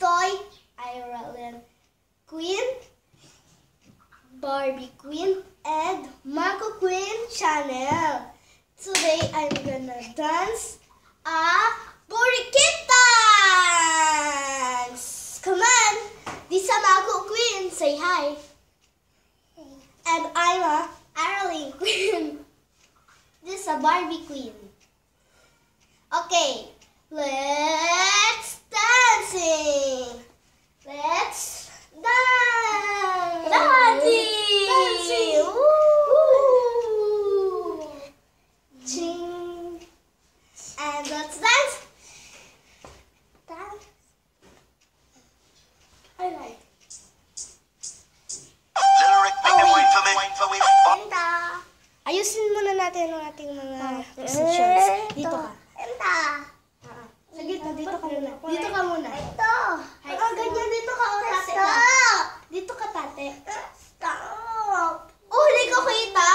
Toy Ireland Queen, Barbie Queen, and Mako Queen channel. Today I'm gonna dance a Burrikit dance. Come on, this is a Mako Queen. Say hi. And I'm a Ireland Queen. This is a Barbie Queen. Okay, let's dancing. Let's dance. Dancing. Woo. Ching. And let's dance. Dance. I like. Ayusin muna natin ang ating mga positions. Dito ka. Sa gitna, dito ka muna. Dito ka muna. Ito. Ganyan, dito ka. Stop. Dito ka, tate. Stop. Oh, hindi ko kita.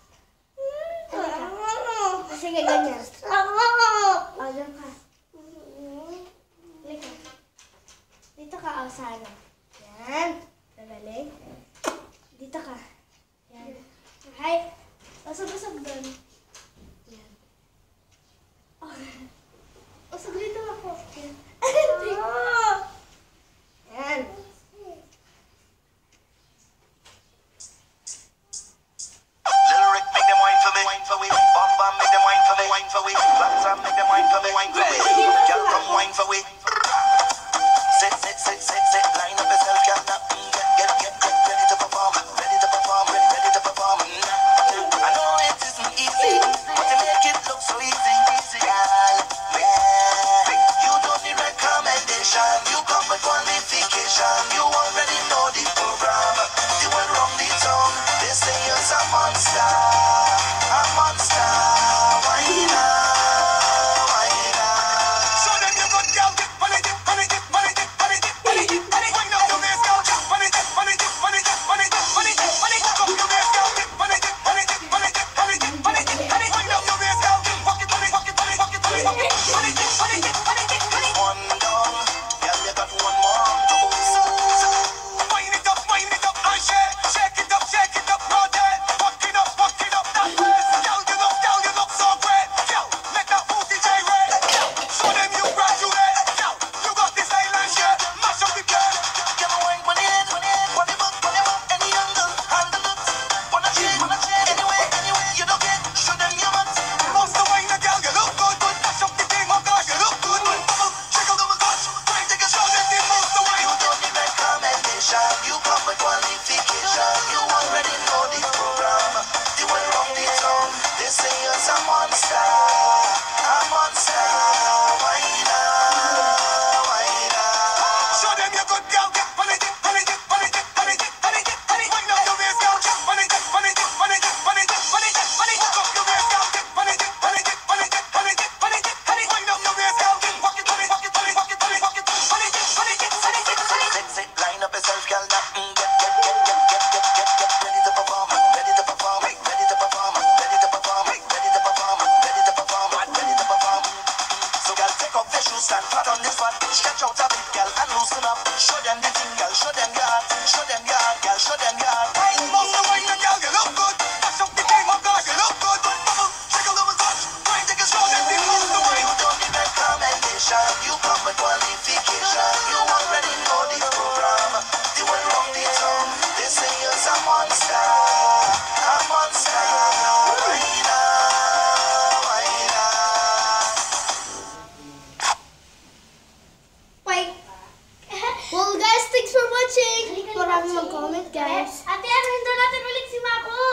Sige, ganyan. Stop. O, dyan ka. Halika. Dito ka, sana. Yan. Dagaling. Dito ka. Yan. Hi. Basag-basag doon. Yan. Oh, saglit lang ako. Yan. Yan. Little Rick, make them wine for me, wine for we. Bam Bam, make them wine for me, wine for we. Black Sam, make them wine for me, wine for we. Girl, come wine for we. Sit, line up yourself, girl. Get ready to perform, ready to perform, ready to perform. I know it isn't easy, but you make it look so easy, girl. Yeah, you don't need recommendation, you come with qualification. You already know the program, you went wrong the town. They say you're a monster, why not, why not? So then you good girl, get money, get money, get money, get money, get money, get money. Wind up your waist, girl, get money, get money, get money, get money, get money, get money. Walk up your waist, girl, get money, get money, get money, get money, get money, get money. Wind up your waist, girl, get pocket money, pocket money, pocket money, pocket money, get money, get money, get money. One down, girl, you got one more to go. Wind it up, and shake it up, all day. Walk it up, that waist. Girl, you look so great. Girl, make that booty gyrate. Girl, show them you graduate. Girl, you got this island shit. Mash up the game. Give a wine on the head, on the butt, any angle, handle it. Wanna change, anyway, you don't get. Show them your butt. Bounce the wine, girl, you look good. Mash up the game, oh gosh, you look good. Bubble, jiggle, double touch. Try take a shot and then bounce the wine. You don't need recommendation, you come with qualification. You already know the program. You went wrong the town. They say you're a monster, why not, why not? Show them you're good girl, get money, get money, get money, get money, get money, get money. Wind up your waist, girl, get money, get money, get money, get money, get money, get money. Walk up your waist, girl, get money, get money, get money, get money, get money, get money. Wind up your waist, girl, get pocket money, pocket money, pocket money, pocket money, get money, get money, get money. Sit, line up yourself, girl, get ready to perform, ready to perform, ready to perform, ready to perform, ready to perform, ready to perform, ready to perform. So girl, take off your shoes, stand flat on the spot, stretch out a bit, girl, and loosen up. Show them the thing, girl, show them your heart, show them your heart, girl, show them your heart. Bounce the wine, girl, you look good. Mash up the game, oh gosh, you look good. Bubble, jiggle, double touch. Try take a shot and then bounce the wine. You don't need recommendation, you come with qualification. You already know the program. You went wrong the town. They say you're a monster, why not, why not? Wait. Well, guys, thanks for watching. Maraming mag-comment, guys. Ate, ano, natin ulit si Mako.